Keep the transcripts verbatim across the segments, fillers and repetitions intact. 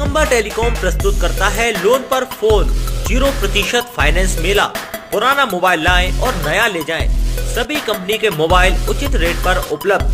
Digambar telecom प्रस्तुत करता है लोन पर फोन जीरो प्रतिशत फाइनेंस मेला। पुराना मोबाइल लाएं और नया ले जाएं। सभी कंपनी के मोबाइल उचित रेट पर उपलब्ध।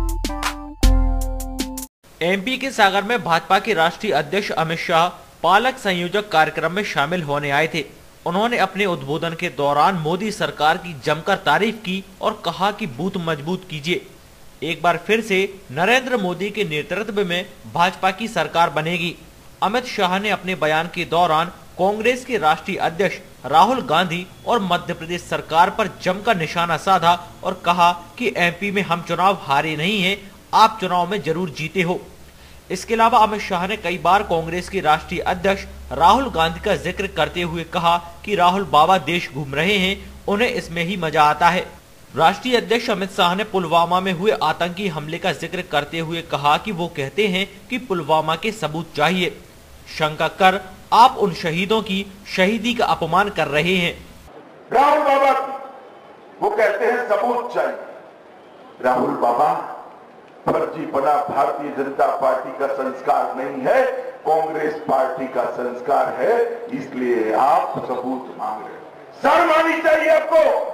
एमपी के सागर में भाजपा के राष्ट्रीय अध्यक्ष अमित शाह पालक संयोजक कार्यक्रम में शामिल होने आए थे। उन्होंने अपने उद्बोधन के दौरान मोदी सरकार की जमकर तारीफ की और कहा कि बूथ मजबूत कीजिए। एक बार फिर से नरेंद्र मोदी के नेतृत्व में भाजपा की सरकार बनेगी। अमित शाह ने अपने बयान के दौरान कांग्रेस के राष्ट्रीय अध्यक्ष राहुल गांधी और मध्य प्रदेश सरकार पर जमकर निशाना साधा और कहा कि एमपी में हम चुनाव हारे नहीं हैं, आप चुनाव में जरूर जीते हो। इसके अलावा अमित शाह ने कई बार कांग्रेस के राष्ट्रीय अध्यक्ष राहुल गांधी का जिक्र करते हुए कहा कि राहुल बाबा देश घूम रहे हैं, उन्हें इसमें ही मजा आता है। राष्ट्रीय अध्यक्ष अमित शाह ने पुलवामा में हुए आतंकी हमले का जिक्र करते हुए कहा कि वो कहते हैं कि पुलवामा के सबूत चाहिए। शंका कर आप उन शहीदों की शहीदी का अपमान कर रहे हैं। राहुल बाबा वो कहते हैं सबूत चाहिए। राहुल बाबा फर्जी बना भारतीय जनता पार्टी का संस्कार नहीं है, कांग्रेस पार्टी का संस्कार है, इसलिए आप सबूत मांग रहे हैं। शर्म आनी चाहिए आपको।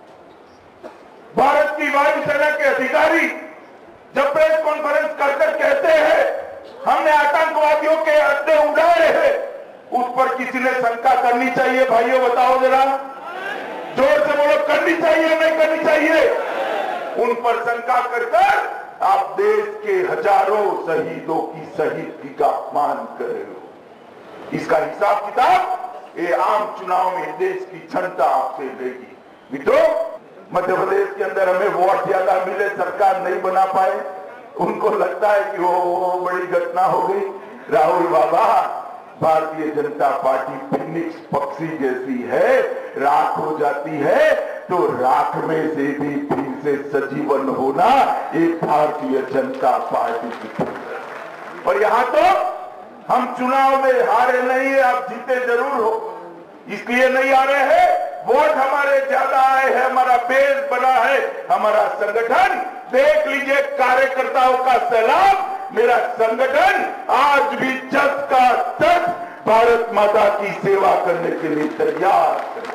भारत की वायुसेना के अधिकारी जब प्रेस कॉन्फ्रेंस कर कर कहते हैं हमने आतंकवादियों के अड्डे उड़ाए हैं, उस पर किसी ने शंका करनी चाहिए। भाइयों बताओ जरा, जोर से बोलो, करनी चाहिए नहीं करनी चाहिए? उन पर शंका कर कर आप देश के हजारों शहीदों की शहीदी का अपमान कर रहे हो। इसका हिसाब किताब ये आम चुनाव में देश की जनता आपसे लेगी। मित्रों, मध्य प्रदेश के अंदर हमें वोट ज्यादा मिले, सरकार नहीं बना पाए, उनको लगता है कि वो बड़ी घटना हो गई। राहुल बाबा, भारतीय जनता पार्टी फिनिक्स पक्षी जैसी है, राख हो जाती है तो राख में से भी फिर से सजीवन होना ये भारतीय जनता पार्टी की। और यहां तो हम चुनाव में हारे नहीं है, आप जीते जरूर हो, इसलिए नहीं आ रहे हैं। वोट हमारे ज्यादा आए हैं, हमारा बेस बना है, हमारा संगठन देख लीजिए, कार्यकर्ताओं का सैलाब। मेरा संगठन आज भी जस का तस भारत माता की सेवा करने के लिए तैयार है।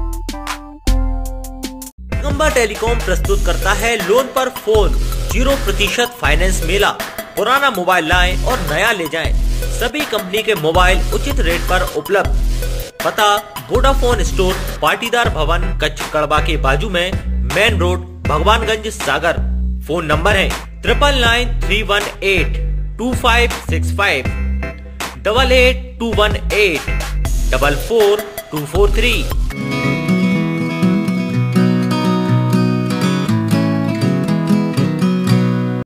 दिगंबर टेलीकॉम प्रस्तुत करता है लोन पर फोन जीरो प्रतिशत फाइनेंस मेला। पुराना मोबाइल लाएं और नया ले जाएं। सभी कंपनी के मोबाइल उचित रेट पर उपलब्ध। पता वोडाफोन स्टोर, पाटीदार भवन, कच्छ कड़बा के बाजू में, main road, Bhagwanganj, Sagar. Phone number है triple nine three one eight two five six five, double eight two one eight, double four two four three.